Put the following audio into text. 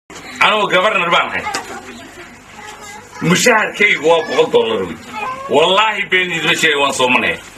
أنا وجفرنا بانهاي مشاهد كي جوا $100 والله بيني ذا شيء وان صومناه